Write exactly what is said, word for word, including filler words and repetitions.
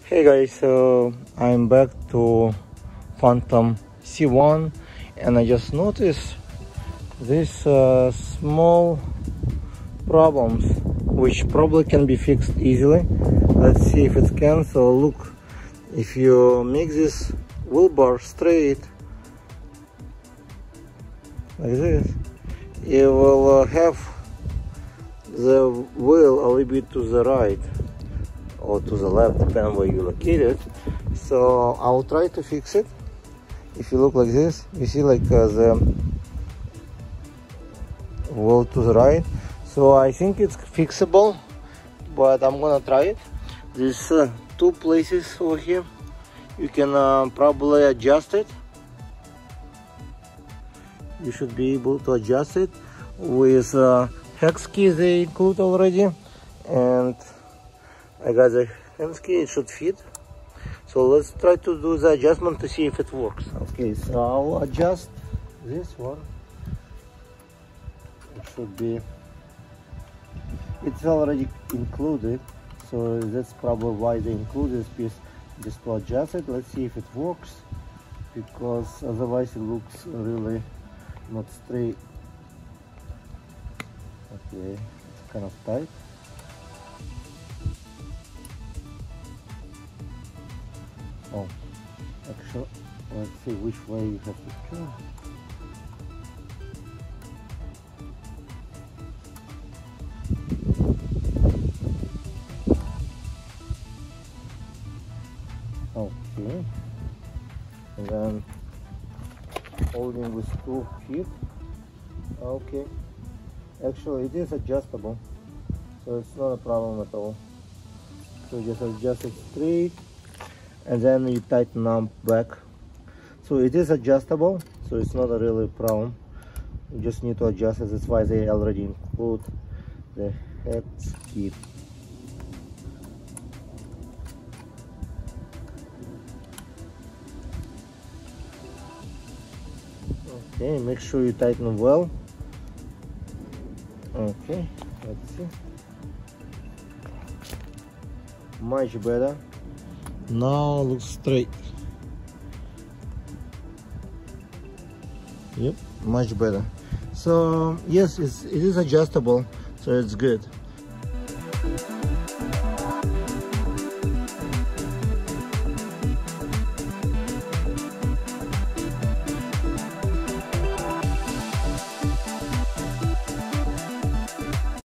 Hey guys, so I'm back to Phantom C one and I just noticed these uh, small problems which probably can be fixed easily. Let's see if it can. So look, if you make this wheel bar straight like this, you will uh, have the wheel a little bit to the right or to the left, depending where you locate it. So I'll try to fix it. If you look like this, you see like uh, the wheel to the right. So I think it's fixable, but I'm gonna try it. There's uh, two places over here. You can uh, probably adjust it. You should be able to adjust it with uh, hex key they include already, and I got the hex key. It should fit. So let's try to do the adjustment to see if it works. Okay, so I'll adjust this one. It should be, it's already included, so that's probably why they include this piece, just to adjust it. Let's see if it works, because otherwise it looks really not straight. Okay, it's kind of tight. Oh, actually, let's see which way you have to turn. Okay, and then holding with two feet. Okay, actually it is adjustable, so it's not a problem at all. So just adjust it straight, and then you tighten up back. So it is adjustable, so it's not a really problem. You just need to adjust it. That's why they already include the hex key. Okay, make sure you tighten well. Okay, let's see. Much better. Now looks straight. Yep, much better. So yes, it's, it is adjustable, so it's good.